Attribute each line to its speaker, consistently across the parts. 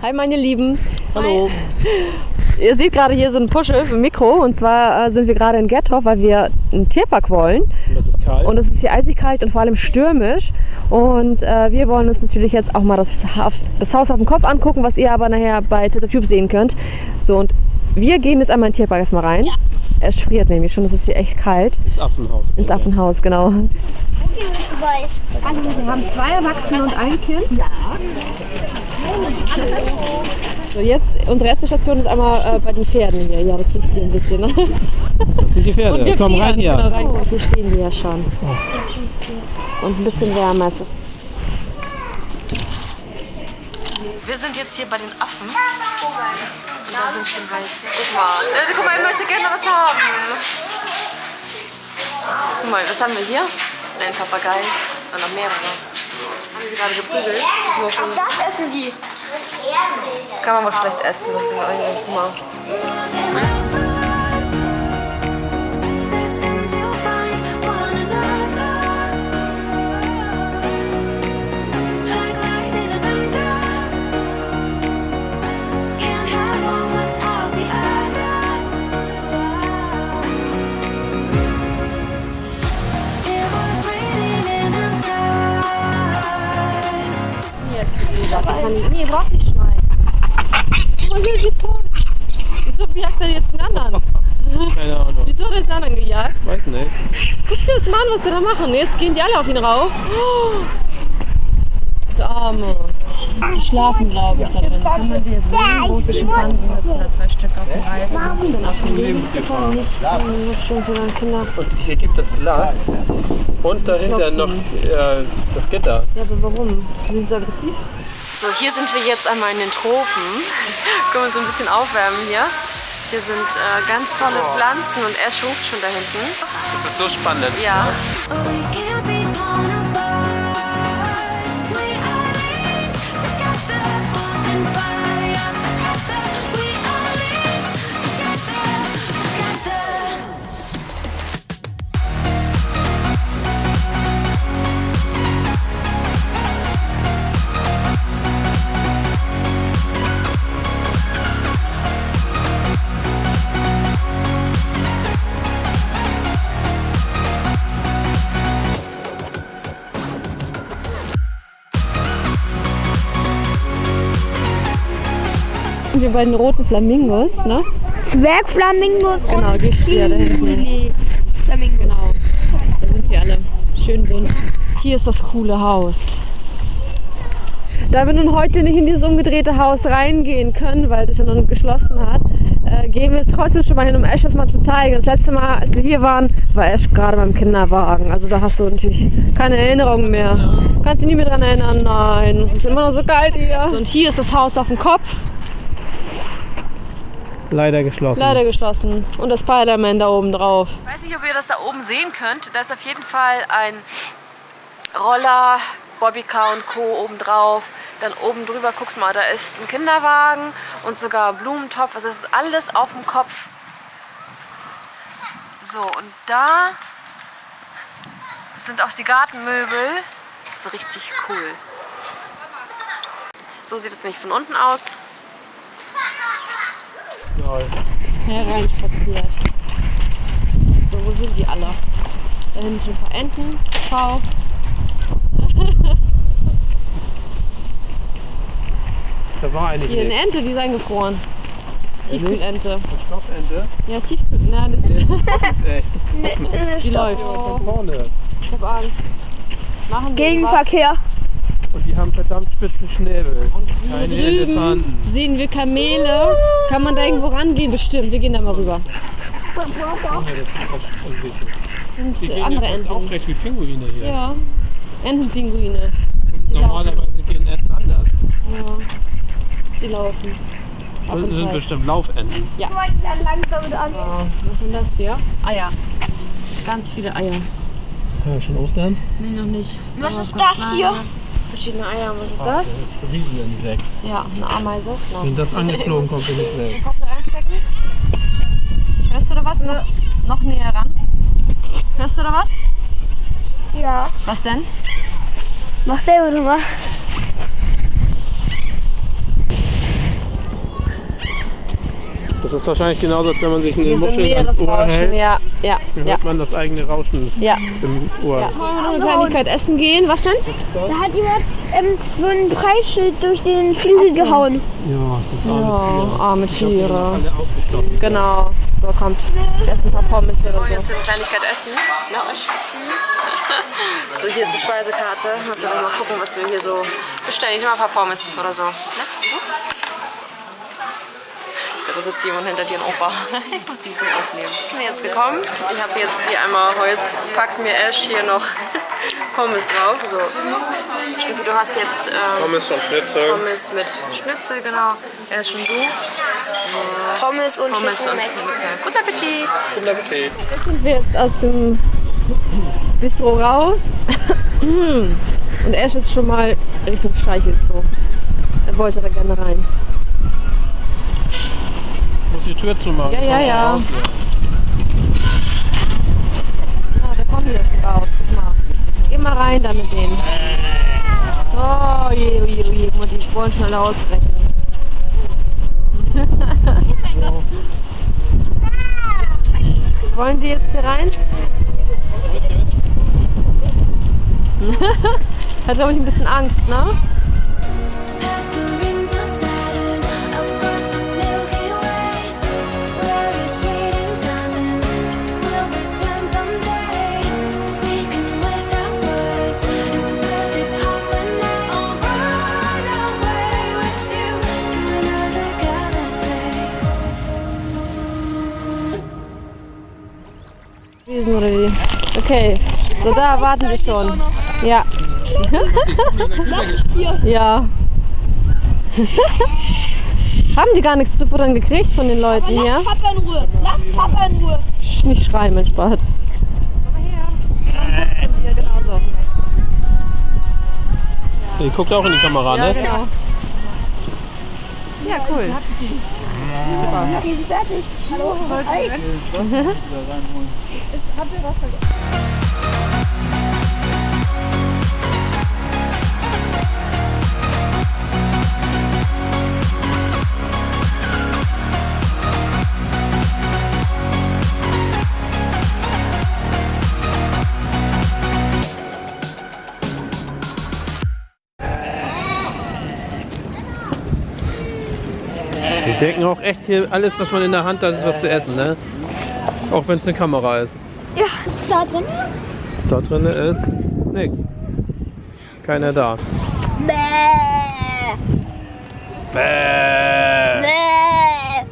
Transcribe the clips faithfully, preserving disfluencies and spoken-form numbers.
Speaker 1: Hi meine Lieben.
Speaker 2: Hallo.
Speaker 1: Hi. Ihr seht gerade hier so ein Puschel im Mikro und zwar äh, sind wir gerade in Gerdhoff, weil wir einen Tierpark wollen.
Speaker 2: Und das ist kalt.
Speaker 1: Und es ist hier eisig kalt und vor allem stürmisch. Und äh, wir wollen uns natürlich jetzt auch mal das, das Haus auf dem Kopf angucken, was ihr aber nachher bei TikTok sehen könnt. So, und wir gehen jetzt einmal in den Tierpark erstmal rein. Ja. Es friert nämlich schon, es ist hier echt kalt.
Speaker 2: Ins Affenhaus.
Speaker 1: Ins Affenhaus, genau.
Speaker 3: Wo gehen wir vorbei?
Speaker 1: Also, wir haben zwei Erwachsene und ein Kind.
Speaker 3: Ja.
Speaker 1: So, jetzt, unsere erste Station ist einmal äh, bei den Pferden hier. Ja, das ist hier ein bisschen. Ne?
Speaker 2: Das sind die Pferde.
Speaker 1: Und wir
Speaker 2: Komm rein hier.
Speaker 1: Genau, rein. Oh, hier stehen die ja schon. Oh. Und ein bisschen wärmer ist es. Wir sind jetzt hier bei den Affen. Und da sind schon welche. Guck mal. Äh, guck mal, ich möchte gerne was haben. Guck mal, was haben wir hier? Ein Papagei. Und noch mehrere. Haben sie gerade geprügelt. Nur von
Speaker 3: Das essen die.
Speaker 1: Das kann man wohl schlecht essen. Das sind eigentlich, guck mal. Nee, braucht nicht schneiden. Guck mal, hier geht's voll. Wieso jagt er jetzt einen anderen?
Speaker 2: Keine Ahnung.
Speaker 1: Wieso hat er den anderen gejagt?
Speaker 2: Weiß nicht.
Speaker 1: Guck dir das mal an, was die da machen. Jetzt gehen die alle auf ihn rauf. Oh, der Arme. Die schlafen, glaube ich, da drin. Kann man die jetzt sehen? Große Schimpansen sitzen da zwei Stück auf dem Reifen. Sind auf dem Lebensgefahr. Nicht bestimmt für deine Kinder.
Speaker 2: Und hier gibt es Glas. Und dahinter noch äh, das Gitter.
Speaker 1: Ja, aber warum? Sind sie so aggressiv? So, hier sind wir jetzt einmal in den Tropen. Können wir so ein bisschen aufwärmen hier. Hier sind äh, ganz tolle Pflanzen und er ruft schon da hinten.
Speaker 2: Das ist so spannend.
Speaker 1: Ja. Wir bei den roten Flamingos, ne?
Speaker 3: Zwergflamingos
Speaker 1: Genau,
Speaker 3: und
Speaker 1: die stehen da hinten.
Speaker 3: Flamingos.
Speaker 1: Genau. Da sind die alle schön bunt. Hier ist das coole Haus. Da wir nun heute nicht in dieses umgedrehte Haus reingehen können, weil das ja noch geschlossen hat, äh, gehen wir jetzt trotzdem schon mal hin, um Ash das mal zu zeigen. Das letzte Mal, als wir hier waren, war Ash gerade beim Kinderwagen. Also da hast du natürlich keine Erinnerungen mehr. Kannst dich nie mehr dran erinnern? Nein, es ist immer noch so kalt hier. So, und hier ist das Haus auf dem Kopf.
Speaker 2: Leider geschlossen.
Speaker 1: Leider geschlossen. Und das Spider-Man da oben drauf. Ich weiß nicht, ob ihr das da oben sehen könnt. Da ist auf jeden Fall ein Roller, Bobbycar und Co. oben drauf. Dann oben drüber, guckt mal, da ist ein Kinderwagen und sogar Blumentopf. Also es ist alles auf dem Kopf. So, und da sind auch die Gartenmöbel. Das ist richtig cool. So sieht es nicht von unten aus. Hereinspaziert. So, wo sind die alle? Da hinten ein paar Enten. Schau.
Speaker 2: Da war eine
Speaker 1: Hier eine
Speaker 2: hier.
Speaker 1: Ente, die ist eingefroren. Tiefkühlente.
Speaker 2: Eine Stoffente.
Speaker 1: Ja, Tiefkühl. Na, das
Speaker 2: Das ist echt.
Speaker 1: die läuft.
Speaker 2: Von vorne.
Speaker 1: Ich hab Angst. Machen wir
Speaker 3: Gegenverkehr.
Speaker 2: Und die haben verdammt spitzen Schnäbel.
Speaker 1: Und hier
Speaker 2: Keine
Speaker 1: drüben
Speaker 2: Elefanten.
Speaker 1: sehen wir Kamele. Kann man da irgendwo rangehen? Bestimmt. Wir gehen da mal rüber.
Speaker 2: Oh, ja, das ist fast unsicher.
Speaker 1: Und
Speaker 2: Die
Speaker 1: äh,
Speaker 2: gehen
Speaker 1: andere
Speaker 2: ja fast
Speaker 1: Enten.
Speaker 2: aufrecht wie Pinguine hier.
Speaker 1: Ja. Entenpinguine.
Speaker 2: Und normalerweise gehen Enten anders.
Speaker 1: Ja. Die laufen. Auf
Speaker 2: Das
Speaker 1: jeden
Speaker 2: sind
Speaker 1: Fall.
Speaker 2: bestimmt Laufenten.
Speaker 1: Ja.
Speaker 3: Wir wollten dann langsam mit an.
Speaker 1: Oh, was sind das hier? Eier. Ganz viele Eier.
Speaker 2: Ja, schon Ostern?
Speaker 1: Nee, noch nicht.
Speaker 3: Was
Speaker 1: Aber
Speaker 3: ist
Speaker 1: ganz
Speaker 3: das hier?
Speaker 1: kleine, verschiedene Eier. Was ist
Speaker 2: Ah,
Speaker 1: das?
Speaker 2: das ist ein Rieseninsekt.
Speaker 1: Ja, eine Ameise. Genau.
Speaker 2: Wenn das angeflogen kommt, bin ich weg.
Speaker 1: Kopf da reinstecken. Hörst du da was? Ne? Noch näher ran. Hörst du da was?
Speaker 3: Ja.
Speaker 1: Was denn?
Speaker 3: Mach selber nochmal.
Speaker 2: Das ist wahrscheinlich genauso, als wenn man sich eine
Speaker 1: Wie so ein
Speaker 2: Muschel ans Ohr
Speaker 1: Meeresrauschen.
Speaker 2: hält.
Speaker 1: Ja, ja,
Speaker 2: Dann
Speaker 1: ja.
Speaker 2: hört man das eigene Rauschen
Speaker 1: Ja.
Speaker 2: im Ohr.
Speaker 1: Ja. Wollen wir noch eine Kleinigkeit essen gehen? Was denn?
Speaker 3: Da hat jemand ähm, so ein Preisschild durch den Flügel gehauen.
Speaker 2: Ja, das arme
Speaker 1: Ja, arme
Speaker 2: Tier.
Speaker 1: Tiere.
Speaker 2: Alle aufgestopft.
Speaker 1: Genau. So, kommt. Wir essen ein paar Pommes hier oder so. Jetzt eine Kleinigkeit essen. Na, euch. So, hier ist die Speisekarte. Müssen wir mal gucken, was wir hier so bestellen. Ich nehme mal ein paar Pommes oder so. Ne? Das ist Simon hinter dir, ein Opa. Ich muss die so aufnehmen. Wir sind jetzt gekommen. Ich habe jetzt hier einmal, heute packt mir Ash hier noch Pommes drauf. So. Du hast jetzt ähm,
Speaker 2: Pommes und Schnitzel.
Speaker 1: Pommes mit Schnitzel, genau. Ash und du.
Speaker 3: Pommes und
Speaker 1: Pommes
Speaker 3: Chicken
Speaker 1: und
Speaker 3: Mac.
Speaker 1: Guten Appetit.
Speaker 2: Guten Appetit.
Speaker 1: Jetzt sind wir jetzt aus dem Bistro raus. Und Ash ist schon mal Richtung Streichelzoo. Er wollte aber gerne rein.
Speaker 2: Ich muss die Tür zumachen.
Speaker 1: Ja, ja,
Speaker 2: Komm
Speaker 1: ja.
Speaker 2: raus hier.
Speaker 1: Ja, der kommt hier schon raus. Guck mal. Geh mal rein da mit denen. Oh je, oh je, oh je. Guck mal, die wollen schnell ausbrechen. Wollen die jetzt hier rein? Hat, glaube ich, ein bisschen Angst, ne? Riesen oder wie? Okay, so da warten wir schon. Ja. Ja. Haben die gar nichts zu futtern gekriegt von den Leuten hier?
Speaker 3: Lass Papa in Ruhe. Lass Papa in Ruhe.
Speaker 1: Sch, nicht schreien, mein Spaß. Genau so.
Speaker 2: Die guckt auch in die Kamera,
Speaker 1: Ja,
Speaker 2: ne?
Speaker 1: genau. Ja, cool. Super.
Speaker 3: Okay, sie fertig. Hallo. Hi.
Speaker 2: Die denken auch echt hier, alles was man in der Hand hat, ist was zu essen, ne? Auch wenn es eine Kamera ist.
Speaker 3: Ja, ist es da drin?
Speaker 2: Da drin ist nichts. Keiner da.
Speaker 3: Bäh.
Speaker 2: Bäh.
Speaker 3: Bäh.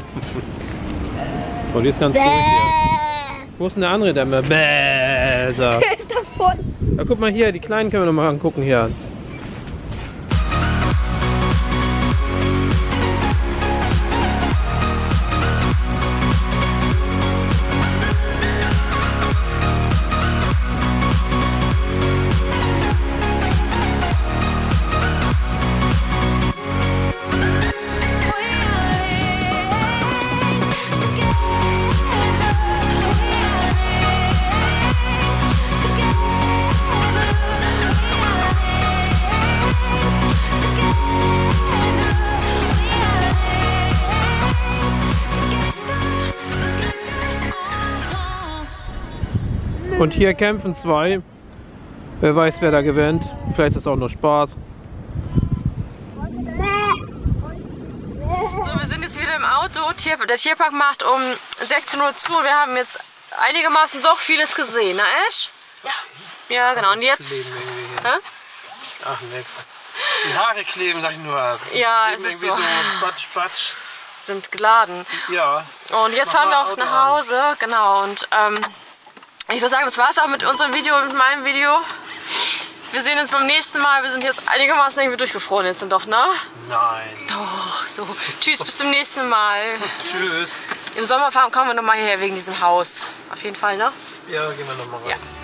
Speaker 2: Oh, die ist ganz ruhig hier. Wo ist denn der andere, der mir Bäh sagt?
Speaker 3: Der ist davon.
Speaker 2: Ja, guck mal hier, die Kleinen können wir noch mal angucken hier. Und hier kämpfen zwei. Wer weiß, wer da gewinnt. Vielleicht ist es auch nur Spaß.
Speaker 1: So, wir sind jetzt wieder im Auto. Tier, der Tierpark macht um sechzehn Uhr zu. Wir haben jetzt einigermaßen doch vieles gesehen, ne Ash? Ja. Ja, genau. Und jetzt? Hä?
Speaker 2: Ach, nix. Die Haare kleben, sag ich nur.
Speaker 1: Ja,
Speaker 2: kleben
Speaker 1: es ist
Speaker 2: irgendwie
Speaker 1: so.
Speaker 2: so Batsch, Batsch.
Speaker 1: Sind geladen.
Speaker 2: Ja.
Speaker 1: Und jetzt
Speaker 2: Mach
Speaker 1: fahren wir
Speaker 2: mal
Speaker 1: auch
Speaker 2: Auto
Speaker 1: nach
Speaker 2: an.
Speaker 1: Hause. Genau. Und ähm, ich würde sagen, das war es auch mit unserem Video, mit meinem Video. Wir sehen uns beim nächsten Mal. Wir sind jetzt einigermaßen irgendwie durchgefroren jetzt doch, ne?
Speaker 2: Nein.
Speaker 1: Doch, so. Tschüss, bis zum nächsten Mal.
Speaker 2: Tschüss.
Speaker 1: Im Sommer fahren kommen wir nochmal hierher wegen diesem Haus. Auf jeden Fall, ne?
Speaker 2: Ja, gehen wir nochmal rein.
Speaker 1: Ja.